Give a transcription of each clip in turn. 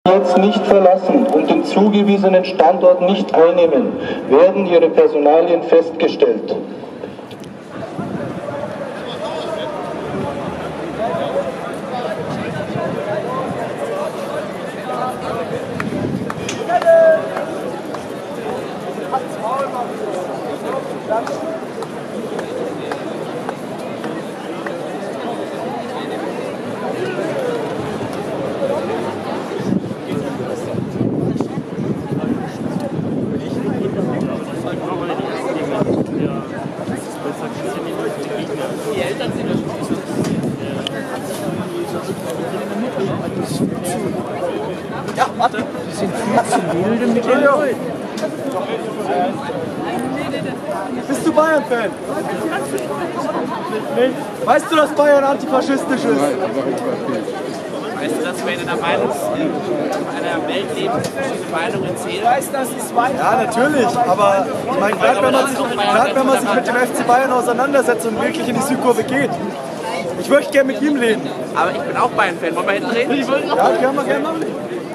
jetzt nicht verlassen und den zugewiesenen Standort nicht einnehmen, werden ihre Personalien festgestellt. Ja, warte. Sie sind viel zu milde mit den Leuten. Bist du Bayern-Fan? Weißt du, dass Bayern antifaschistisch ist? Weißt du, dass wir in einer Welt leben, wo diese Meinungen zählen? Weißt, dass es Bayern. Ja, natürlich, aber ich meine, gerade wenn man sich mit dem FC Bayern auseinandersetzt und wirklich in die Südkurve geht. Ich möchte gerne mit ihm leben. Aber ich bin auch Bayern-Fan. Wollen wir hinten reden? Ja, können wir gerne machen.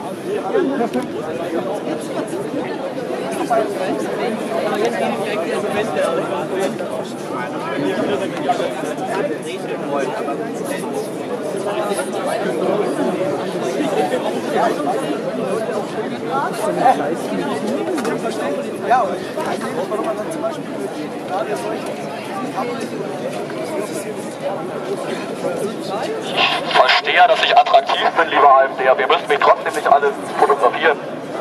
Ja, und warum man dann zum Beispiel gerade Ich verstehe ja, dass ich attraktiv bin, lieber AfD, aber ihr müsst mich trotzdem nicht alle fotografieren.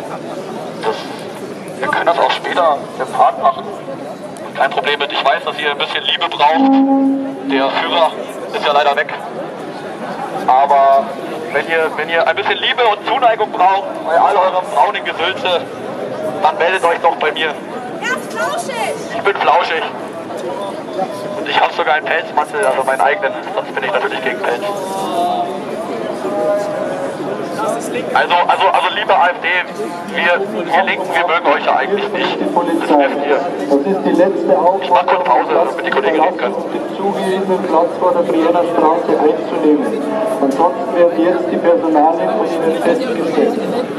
Wir können das auch später im Park machen. Kein Problem mit. Ich weiß, dass ihr ein bisschen Liebe braucht. Der Führer ist ja leider weg. Aber wenn ihr ein bisschen Liebe und Zuneigung braucht bei all eurem braunen Gesülze, dann meldet euch doch bei mir. Er ist flauschig! Ich bin flauschig. Und ich habe sogar einen Pelzmantel, also meinen eigenen. Sonst bin ich natürlich gegen Pelz. Also liebe AfD, wir Linken, wir mögen euch ja eigentlich nicht. Das wisst ihr. Das ist die letzte Ich mach kurz Pause, damit die Kollegen reden können. Den zugewiesenen Platz vor der Brienner Straße einzunehmen. Ansonsten werden jetzt die Personalien von Ihnen festgestellt.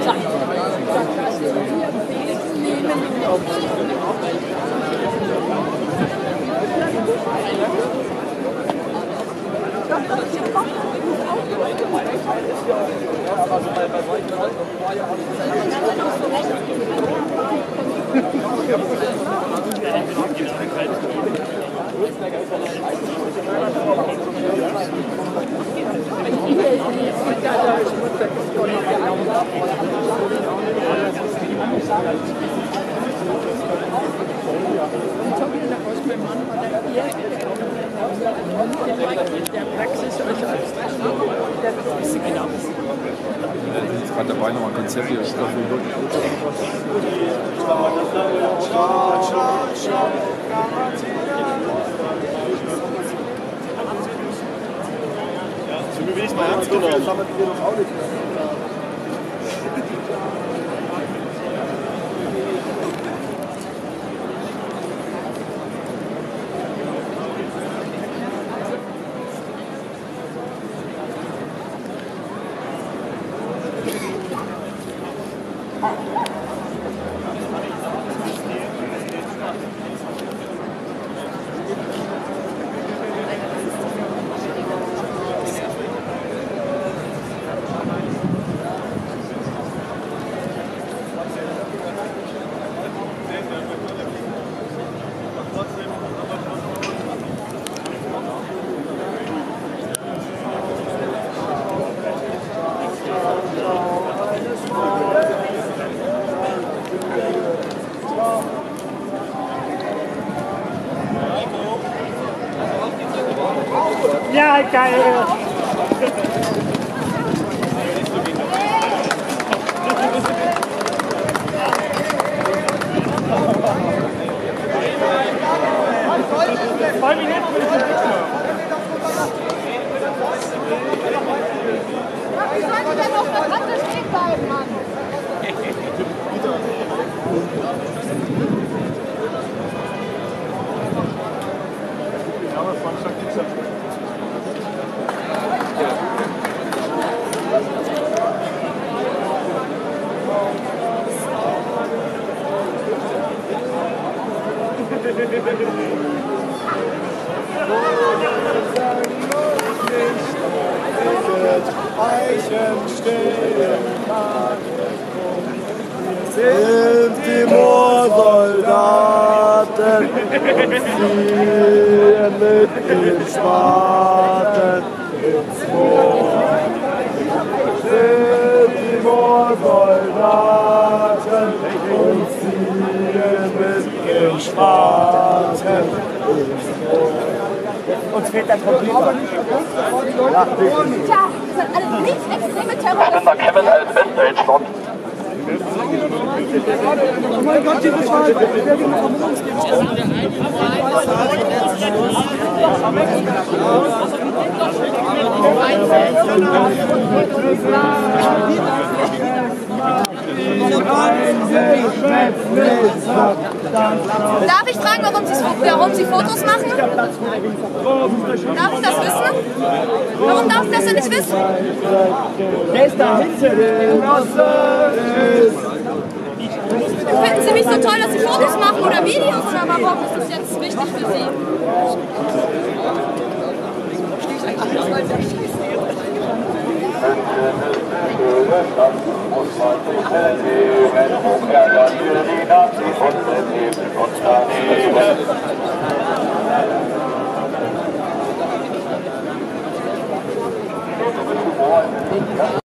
Jetzt gerade dabei, nochmal ein Konzept hier. So wie ich mal ernst genommen. Das haben wir noch auch nicht. Ja, geil. Wie sollen wir denn auf der Kante stehen bleiben, Mann? Eichen stehen, sind die Moorsoldaten und ziehen mit den Spaten ins Moor. Sind die Moorsoldaten und ziehen mit den Spaten ins Moor. Uns fehlt der Computer. Ja, Tja, das sind alle linksextreme Ich bin Terroristen. da Kevin als Weststage-Slot. Oh mein Gott, diese Scheiße! Darf ich fragen, warum Sie Fotos machen? Darf ich das wissen? Warum darf ich das denn nicht wissen? Finden Sie mich so toll, dass Sie Fotos machen oder Videos? Oder warum ist das jetzt wichtig für Sie? Muss man sich nehmen, um Ärger für die Nazis und daneben und daneben.